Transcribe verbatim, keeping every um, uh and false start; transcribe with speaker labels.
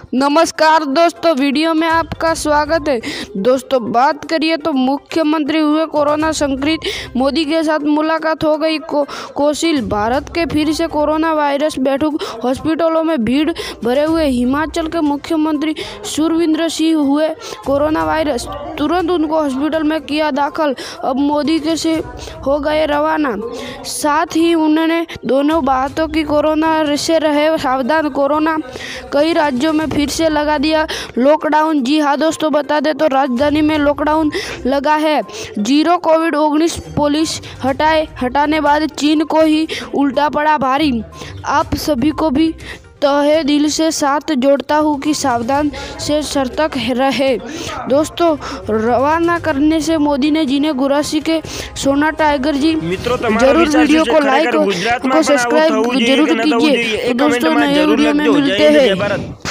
Speaker 1: नमस्कार दोस्तों, वीडियो में आपका स्वागत है। दोस्तों बात करिए तो मुख्यमंत्री हुए कोरोना संक्रमित, मोदी के साथ मुलाकात हो गई को, कौशल भारत के फिर से कोरोना वायरस बैठक, हॉस्पिटलों में भीड़ भरे हुए। हिमाचल के मुख्यमंत्री सुखविंदर सिंह हुए कोरोना वायरस, तुरंत उनको हॉस्पिटल में किया दाखिल। अब मोदी के से हो गए रवाना। साथ ही उन्होंने दोनों बातों की कोरोना से रहे सावधान, कोरोना कई राज्यों में फिर से लगा दिया लॉकडाउन। जी हाँ दोस्तों, बता दें तो राजधानी में लॉकडाउन लगा है। जीरो कोविड उन्नीस पुलिस हटाए हटाने बाद चीन को ही उल्टा पड़ा भारी। आप सभी को भी तहे दिल से साथ जोड़ता हूँ कि सावधान से सतर्क रहे। दोस्तों रवाना करने से मोदी ने जिन्हें गुरासी के सोना टाइगर जी, जरूर वीडियो को लाइक और सब्सक्राइब जरूर कीजिए। दोस्तों नए वीडियो में मिलते हैं।